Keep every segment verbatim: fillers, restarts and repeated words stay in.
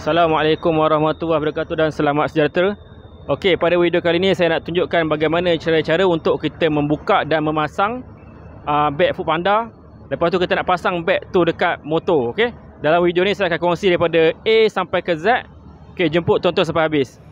Assalamualaikum warahmatullahi wabarakatuh dan selamat sejahtera. Okey, pada video kali ini saya nak tunjukkan bagaimana cara-cara untuk kita membuka dan memasang uh, beg Foodpanda. Lepas tu kita nak pasang beg tu dekat motor. Okey, dalam video ni saya akan kongsi daripada A sampai ke Z. Okey, jemput tonton sampai habis.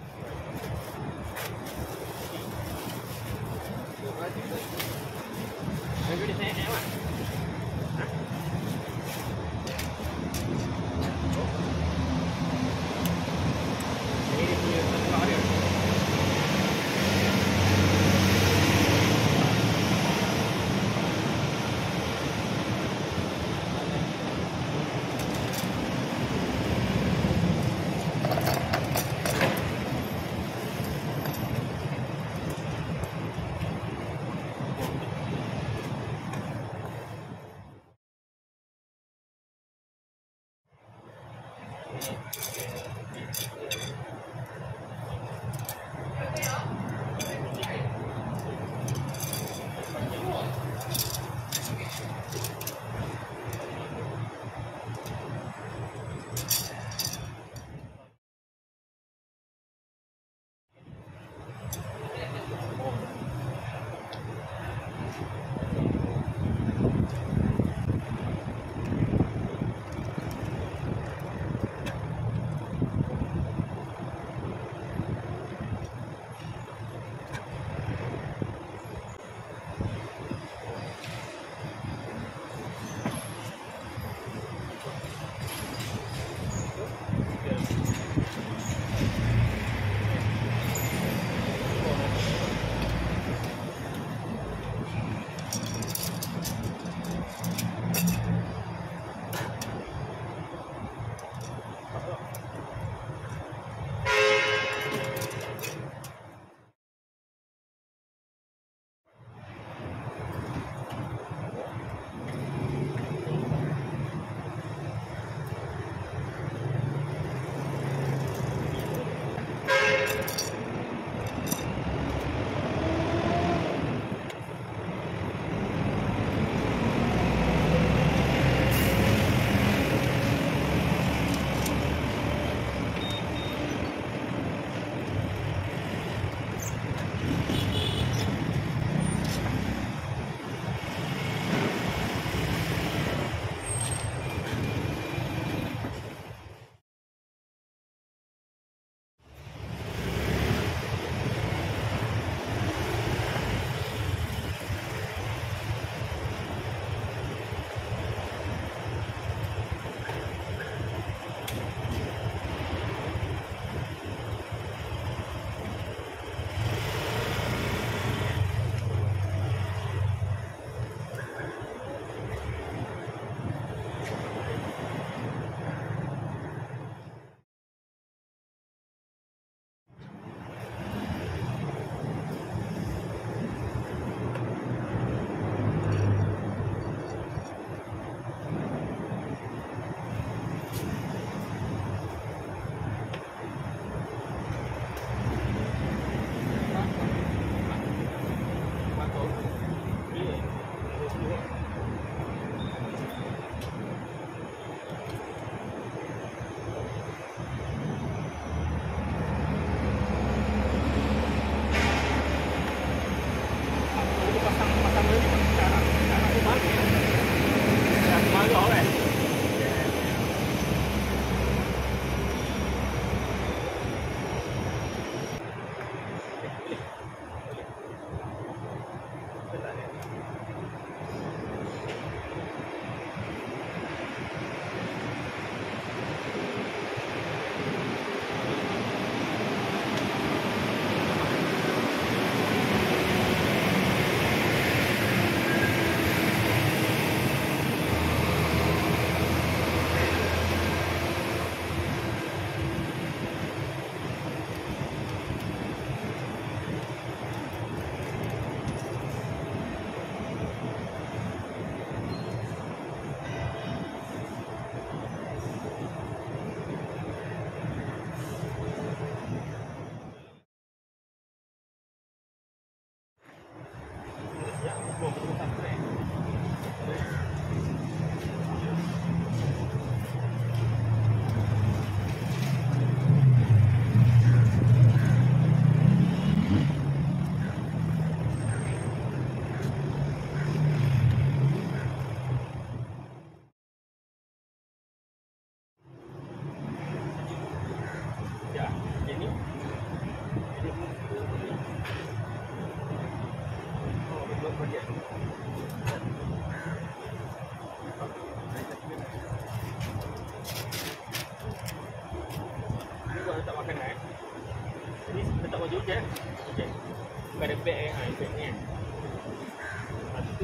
okey. Okey. Pada beg eh, ha, beg ni kan. Satu.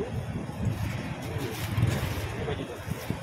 Ini baju tu.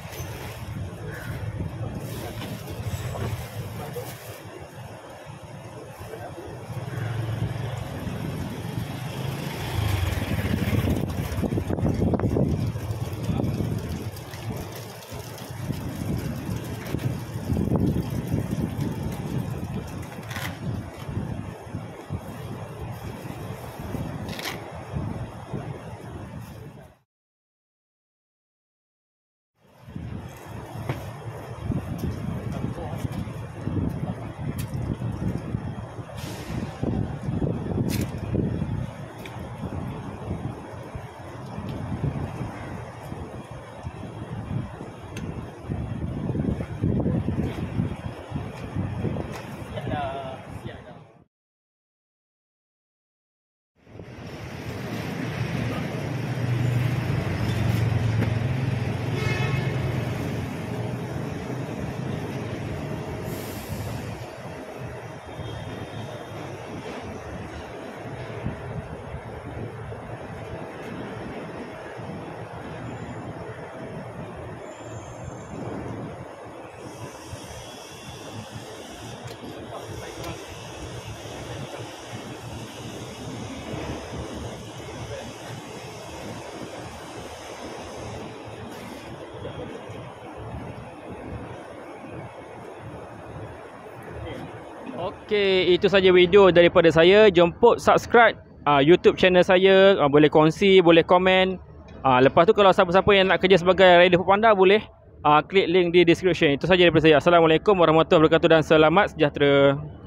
Okey, itu saja video daripada saya. Jemput subscribe uh, YouTube channel saya, uh, boleh kongsi, boleh komen. Uh, lepas tu kalau siapa-siapa yang nak kerja sebagai rider Foodpanda boleh uh, klik link di description. Itu saja daripada saya. Assalamualaikum warahmatullahi wabarakatuh dan selamat sejahtera.